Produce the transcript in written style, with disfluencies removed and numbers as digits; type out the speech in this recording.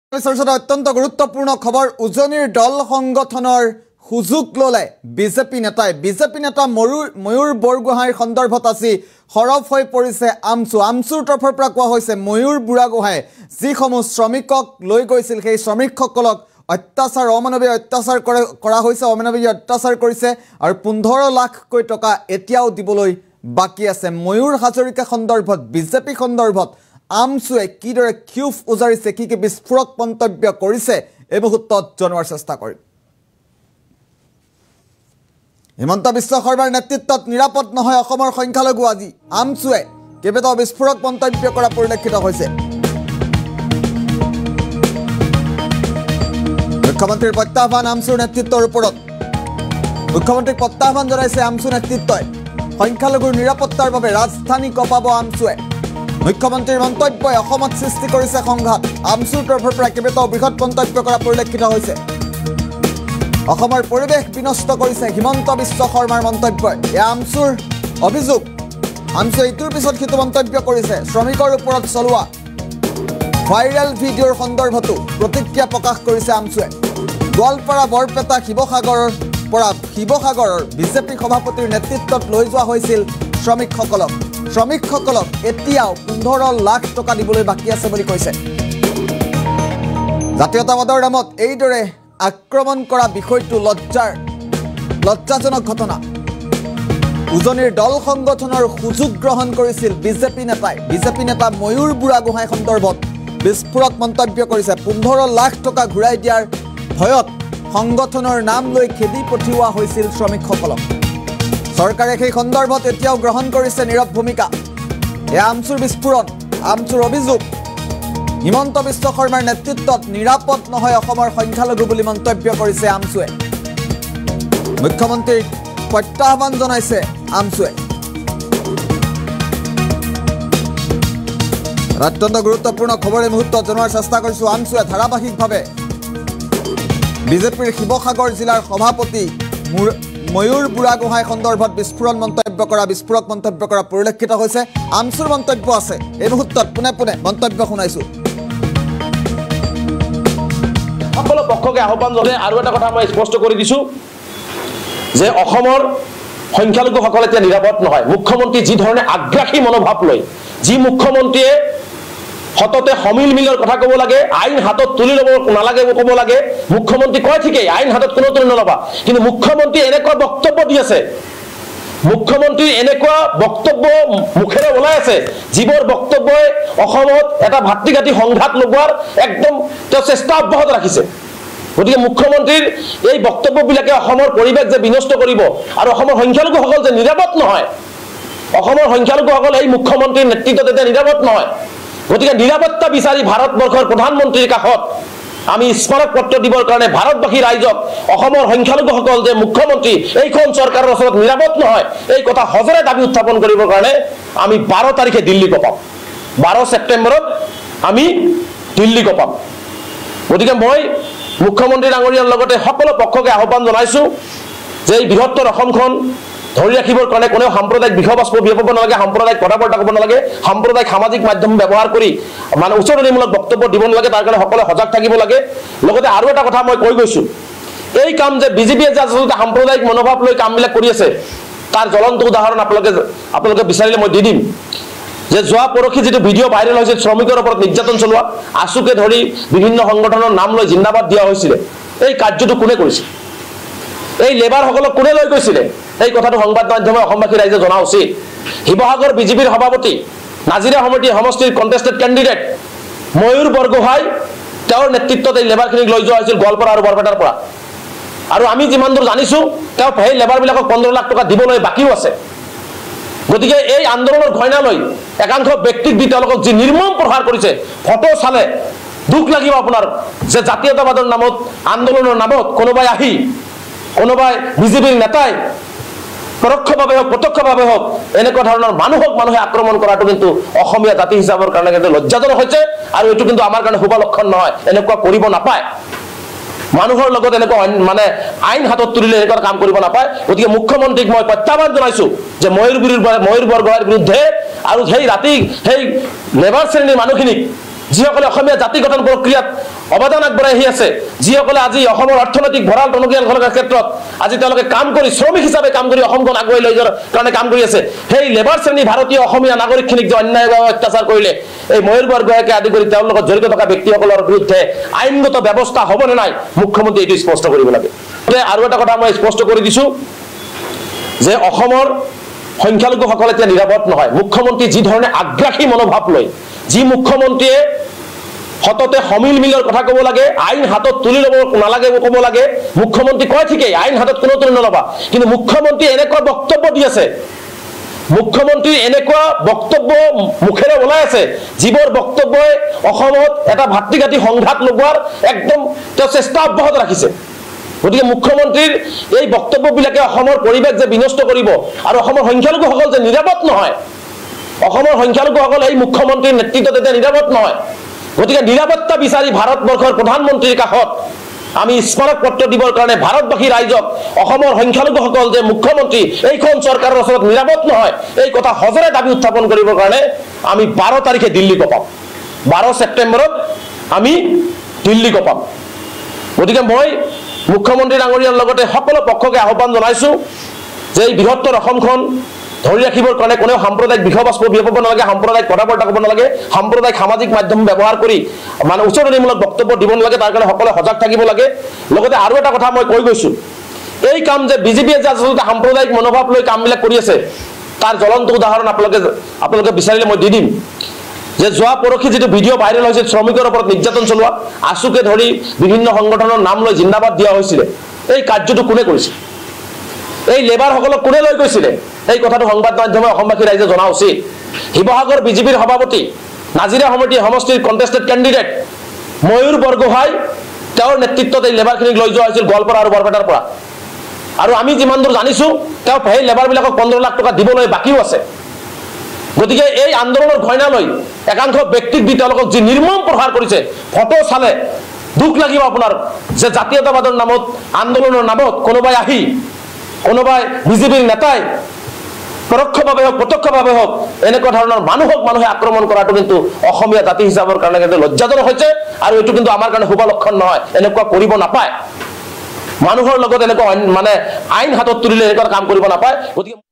অত্যন্ত গুৰুত্বপূৰ্ণ খবৰ উজনিৰ দল সংগঠনৰ সুযোগ ললে বিজেপি নেতা ময়ূৰ বৰগোহাঁইৰ সন্দৰ্ভত আজি সৰব হৈ পৰিছে আমচুৰ তৰফৰ পৰা কোৱা হৈছে ময়ূৰ বুঢ়াগোহাঁই যিসমূহ শ্ৰমিকক লৈ গৈছিল সেই শ্ৰমিকসকলক অমানৱীয় অত্যাচাৰ কৰা হৈছে অমানৱীয় অত্যাচাৰ কৰিছে আৰু 15 লাখকৈ টকা এতিয়াও দিবলৈ বাকি আছে ময়ূৰ হাজৰিকা সন্দৰ্ভত বিজেপি সন্দৰ্ভত আমচুৱে কিদৰে ক্ষোভ উজাৰিছে কি বিস্ফোৰক মন্তব্য কৰিছে এই মুহূৰ্তত জনোৱাৰ চেষ্টা কৰিম হিমন্ত বিশ্ব শৰ্মাৰ নেতৃত্বত নিৰাপদ নহয় অসমৰ সংখ্যালঘু আজি আমচুৱে কেইবাটাও বিস্ফোৰক মন্তব্য কৰা পৰিলক্ষিত হৈছে মুখ্যমন্ত্ৰীৰ প্ৰত্যাহ্বান আমচুৰ নেতৃত্বৰ ওপৰত মুখ্যমন্ত্ৰীক প্ৰত্যাহ্বান জনাইছে আমচু নেতৃত্বই সংখ্যালঘুৰ নিৰাপত্তাৰ বাবে ৰাজধানী কপাব আমচুৱে মুখ্যমন্ত্ৰীৰ মন্তব্যই অসমত সৃষ্টি কৰিছে সংঘাত আমচুৰ তৰফৰ পৰা কেইবাটাও বৃহৎ মন্তব্য কৰা পৰিলক্ষিত হৈছে অসমৰ পৰিৱেশ বিনষ্ট কৰিছে হিমন্ত বিশ্ব শৰ্মাৰ মন্তব্যই এয়া আমচুৰ অভিযোগ আমচুৱে ইটোৰ পিছত সিটো মন্তব্য কৰিছে শ্ৰমিকৰ ওপৰত চলোৱা ভাইৰেল ভিডিঅ'ৰ সন্দৰ্ভতো প্ৰতিক্ৰিয়া প্ৰকাশ কৰিছে আমচুৱে গোৱালপাৰা বৰপেটা শিৱসাগৰৰ বিজেপি সভাপতিৰ নেতৃত্বত লৈ যোৱা হৈছিল শ্ৰমিকসকলক এতিয়াও 15 লাখ টকা দিবলৈ বাকি আছে বুলি কৈছে জাতীয়তাবাদৰ নামত এইদৰে আক্ৰমণ কৰা বিষয়টো লজ্জাজনক ঘটনা উজনিৰ দল সংগঠনৰ সুযোগ গ্ৰহণ কৰিছিল বিজেপি নেতা ময়ূৰ বুঢ়াগোহাঁই সন্দৰ্ভত বিস্ফোৰক মন্তব্য কৰিছে 15 লাখ টকা ঘূৰাই দিয়াৰ ভয়ত সংগঠনৰ নাম লৈ খেদি পঠিওৱা হৈছিল শ্ৰমিকসকলক চৰকাৰে সেই সন্দৰ্ভত এতিয়াও গ্ৰহণ কৰিছে নীৰৱ ভূমিকা এয়া আমচুৰ বিস্ফোৰণ আমচুৰ অভিযোগ হিমন্ত বিশ্ব শৰ্মাৰ নেতৃত্বত নিৰাপদ নহয় অসমৰ সংখ্যালঘু বুলি মন্তব্য কৰিছে আমচুৱে মুখ্যমন্ত্ৰীক প্ৰত্যাহ্বান জনাইছে আমচুৱে অত্যন্ত গুৰুত্বপূৰ্ণ খবৰ এই মুহূৰ্তত জনোৱাৰ চেষ্টা কৰিছো আমচুৱে ধাৰাবাহিকভাৱে বিজেপিৰ শিৱসাগৰ জিলাৰ সভাপতি ময়ূৰ বুঢ়াগোহাঁই সন্দৰ্ভত বিস্ফোৰক মন্তব্য কৰা পৰিলক্ষিত হৈছে আমচুৰ মন্তব্য আছে এই মুহূৰ্তত পুনে মন্তব্য শুনাইছো সকলো পক্ষকে আহ্বান জনাই আৰু এটা কথা মই স্পষ্ট কৰি দিছো যে অসমৰ সংখ্যালঘুসকল এতিয়া নিৰাপদ নহয় মুখ্যমন্ত্ৰী যি ধৰণে আগ্ৰাসী মনোভাৱ লৈ যি মুখ্যমন্ত্ৰীয়ে হততে সমিল মিলৰ কথা ক'ব লাগে আইন হাতত তুলি ল'ব নালাগে ক'ব লাগে মুখ্যমন্ত্ৰী কয় ঠিকেই আইন হাতত কোনো তুলি নল'বা কিন্তু মুখ্যমন্ত্ৰী এনেকুৱা বক্তব্য দি আছে মুখ্যমন্ত্ৰীৰ এনেকুৱা বক্তব্য মুখেৰে ওলাই আছে যিবোৰ বক্তব্যই অসমত এটা ভাতৃঘাতী সংঘাত লগোৱাৰ একদম তেওঁ চেষ্টা অব্যাহত ৰাখিছে গতিকে মুখ্যমন্ত্ৰীৰ এই বক্তব্যবিলাকে অসমৰ পৰিৱেশ যে বিনষ্ট কৰিব আৰু অসমৰ সংখ্যালঘুসকল যে নিৰাপদ নহয় অসমৰ সংখ্যালঘুসকল এই মুখ্যমন্ত্ৰীৰ নেতৃত্বত এতিয়া নিৰাপদ নহয় গতিকে নিৰাপত্তা বিচাৰি ভাৰতবৰ্ষৰ প্ৰধানমন্ত্ৰীৰ কাষত আমি স্মাৰক পত্ৰ দিবৰ কাৰণে ভাৰতবাসী ৰাইজক অসমৰ সংখ্যালঘুসকল যে মুখ্যমন্ত্ৰী এইখন চৰকাৰৰ ওচৰত নিৰাপদ নহয় এই কথা সজৰে দাবী উত্থাপন কৰিবৰ কাৰণে আমি 12 তাৰিখে দিল্লী কপাম 12 ছেপ্টেম্বৰত আমি দিল্লী কপাম গতিকে মই মুখ্যমন্ত্ৰী ডাঙৰীয়াৰ লগতে সকলো পক্ষকে আহ্বান জনাইছো যে এই বৃহত্তৰ অসমখন ধৰি ৰাখিবৰ কাৰণে কোনেও সাম্প্ৰদায়িক বিষয়বস্তু বিয়পাব নালাগে সাম্প্ৰদায়িক কথা-বাৰ্তা ক'ব নালাগে সাম্প্ৰদায়িক সামাজিক মাধ্যম ব্যৱহাৰ কৰি মানে উচ্চনীমূলক বক্তব্য দিব নালাগে তাৰ কাৰণে সকলোৱে সজাগ থাকিব লাগে লগতে আৰু এটা কথা মই কৈ গৈছো এই কাম যে বিজেপিয়ে যে আচলতে সাম্প্ৰদায়িক মনোভাৱ লৈ কামবিলাক কৰি আছে তাৰ জ্বলন্ত উদাহৰণ আপোনালোকে বিচাৰিলে মই দি দিম যে যোৱা পৰখি যিটো ভিডিঅ' ভাইৰেল হৈছে শ্ৰমিকৰ ওপৰত নিৰ্যাতন চলোৱা আছুকে ধৰি বিভিন্ন সংগঠনৰ নাম লৈ জিন্দাবাদ দিয়া হৈছিলে এই কাৰ্যটো কোনে কৰিছে এই লেবাৰসকলক কোনে লৈ গৈছিলে এই কথাটো সংবাদ মাধ্যমে অসমবাসী ৰাইজে জনা উচিত শিৱসাগৰ বিজেপিৰ সভাপতি নাজিৰা সমষ্টিৰ কণ্টেষ্টেড কেণ্ডিডেট ময়ূৰ বৰগোহাঁই তেওঁৰ নেতৃত্বত এই লেবাৰখিনিক লৈ যোৱা হৈছিল গোৱালপাৰা আৰু বৰপেটাৰ পৰা আৰু আমি যিমান দূৰ জানিছো তেওঁ সেই লেবাৰবিলাকক 15 লাখ টকা দিবলৈ বাকীও আছে গতিকে এই আন্দোলনৰ ঘইনা লৈ একাংশ ব্যক্তিক দি তেওঁলোকক যি নিৰ্মম প্ৰহাৰ কৰিছে ফটো চালে দুখ লাগিব আপোনাৰ যে জাতীয়তাবাদৰ নামত আন্দোলনৰ নামত কোনোবাই বিজেপিৰ নেতাই পৰোক্ষভাৱে হওক প্ৰত্যক্ষভাৱে হওক এনেকুৱা ধৰণৰ মানুহে আক্ৰমণ কৰাটো কিন্তু অসমীয়া জাতি হিচাপৰ কাৰণে কিন্তু লজ্জাজনক হৈছে আৰু এইটো কিন্তু আমাৰ কাৰণে শুভ লক্ষণ নহয় এনেকুৱা কৰিব নাপায় মানুহৰ লগত এনেকুৱা মানে আইন হাতত তুলিলে এনেকুৱা কাম কৰিব নাপায় গতিকে মুখ্যমন্ত্ৰীক মই প্ৰত্যাহ্বান জনাইছো যে ময়ূৰ বৰগোহাঁইৰ বিৰুদ্ধে আৰু সেই লেবাৰ শ্ৰেণীৰ মানুহখিনিক যিসকলে অসমীয়া জাতি গঠন প্ৰক্ৰিয়াত অৱদান আগবঢ়াই আহি আছে, যিসকলে আজি অসমৰ অৰ্থনৈতিক ভঁৰাল টনকিয়াল কৰাৰ ক্ষেত্ৰত আজি তেওঁলোকে কাম কৰি শ্ৰমিক হিচাপে কাম কৰি অসমখন আগুৱাই লৈ যোৱাৰ কাৰণে কাম কৰি আছে। সেই লেবাৰ শ্ৰেণী ভাৰতীয় অসমীয়া নাগৰিকখিনিক যে অন্যায়ভাৱে অত্যাচাৰ কৰিলে, এই ময়ূৰ বৰগোহাঁইকে আদি কৰি তেওঁৰ লগত জড়িত থকা ব্যক্তিসকলৰ বিৰুদ্ধে আইনগত ব্যৱস্থা হ'বনে নাই, মুখ্যমন্ত্ৰী এইটো স্পষ্ট কৰিব লাগে। আৰু এটা কথা মই স্পষ্ট কৰি দিছো যে অসমৰ সংখ্যালঘুসকল এতিয়া নিৰাপদ নহয়। মুখ্যমন্ত্ৰী যি ধৰণে আগ্ৰাসী মনোভাৱ লৈ, যি মুখ্যমন্ত্ৰীয়ে সততে সমিল মিলৰ কথা ক'ব লাগে, আইন হাতত তুলি ল'ব নালাগে ক'ব লাগে, মুখ্যমন্ত্ৰী কয় ঠিকেই আইন হাতত কোনো তুলি নল'বা, কিন্তু মুখ্যমন্ত্ৰী এনেকুৱা বক্তব্য দি আছে, মুখ্যমন্ত্ৰীৰ এনেকুৱা বক্তব্য মুখেৰে ওলাই আছে, যিবোৰ বক্তব্যই অসমত এটা ভাতৃঘাতী সংঘাত লগোৱাৰ একদম তেওঁ চেষ্টা অব্যাহত ৰাখিছে। গতিকে মুখ্যমন্ত্ৰীৰ এই বক্তব্যবিলাকে অসমৰ পৰিৱেশ যে বিনষ্ট কৰিব আৰু অসমৰ সংখ্যালঘুসকল যে নিৰাপদ নহয়, অসমৰ সংখ্যালঘুসকল এই মুখ্যমন্ত্ৰীৰ নেতৃত্বত এতিয়া নিৰাপদ নহয়। গতিকে নিৰাপত্তা বিচাৰি ভাৰতবৰ্ষৰ প্ৰধানমন্ত্ৰীৰ কাষত আমি স্মাৰক পত্ৰ দিবৰ কাৰণে ভাৰতবাসী ৰাইজক অসমৰ সংখ্যালঘুসকল যে মুখ্যমন্ত্ৰী এইখন চৰকাৰৰ ওচৰত নিৰাপদ নহয়, এই কথা সজৰে দাবী উত্থাপন কৰিবৰ কাৰণে আমি 12 তাৰিখে দিল্লী কপাম, 12 ছেপ্টেম্বৰত আমি দিল্লী কপাম। গতিকে মই মুখ্যমন্ত্ৰী ডাঙৰীয়াৰ লগতে সকলো পক্ষকে আহ্বান জনাইছো যে এই বৃহত্তৰ অসমখন ধৰি ৰাখিবৰ কাৰণে কোনেও সাম্প্ৰদায়িক বিষয়বস্তু বিয়পাব নালাগে, সাম্প্ৰদায়িক কথা বাৰ্তা ক'ব নালাগে, সাম্প্ৰদায়িক সামাজিক মাধ্যম ব্যৱহাৰ কৰি মানে উচতনিমূলক বক্তব্য দিব নালাগে, তাৰ কাৰণে সকলোৱে সজাগ থাকিব লাগে। লগতে আৰু এটা কথা মই কৈ গৈছো, এই কাম যে বিজেপিয়ে যে আচলতে সাম্প্ৰদায়িক মনোভাৱ লৈ কামবিলাক কৰি আছে, তাৰ জ্বলন্ত উদাহৰণ আপোনালোকে বিচাৰিলে মই দি দিম। যে যোৱা পৰহি যিটো ভিডিঅ' ভাইৰেল হৈছিল শ্ৰমিকৰ ওপৰত নিৰ্যাতন চলোৱা, আছুকে ধৰি বিভিন্ন সংগঠনৰ নাম লৈ জিন্দাবাদ দিয়া হৈছিলে, এই কাৰ্যটো কোনে কৰিছিল, এই লেবাৰসকলক কোনে লৈ গৈছিলে, এই কথাটো সংবাদ মাধ্যমে অসমবাসী ৰাইজে জনা উচিত। শিৱসাগৰ বিজেপিৰ সভাপতি, নাজিৰা সমিতি সমষ্টিৰ কণ্টেষ্টেড কেণ্ডিডেট ময়ূৰ বৰগোহাঁই, তেওঁৰ নেতৃত্বত এই লেবাৰখিনিক লৈ যোৱা হৈছিল গোৱালপাৰা আৰু বৰপেটাৰ পৰা। আৰু আমি যিমান দূৰ জানিছো তেওঁ সেই লেবাৰবিলাকক 15 লাখ টকা দিবলৈ বাকীও আছে। গতিকে এই আন্দোলনৰ ঘইনা লৈ একাংশ ব্যক্তিক দি তেওঁলোকক যি নিৰ্মম প্ৰহাৰ কৰিছে, ফটো চালে দুখ লাগিব আপোনাৰ যে জাতীয়তাবাদৰ নামত, আন্দোলনৰ নামত কোনোবাই বিজেপিৰ নেতাই পৰোক্ষভাৱে হওক প্ৰত্যক্ষভাৱে হওক এনেকুৱা ধৰণৰ মানুহে আক্ৰমণ কৰাটো কিন্তু অসমীয়া জাতি হিচাপৰ কাৰণে কিন্তু লজ্জাজনক হৈছে, আৰু এইটো কিন্তু আমাৰ কাৰণে শুভ লক্ষণ নহয়। এনেকুৱা কৰিব নাপায়, মানুহৰ লগত এনেকুৱা মানে আইন হাতত তুলিলে এনেকুৱা কাম কৰিব নাপায়। গতিকে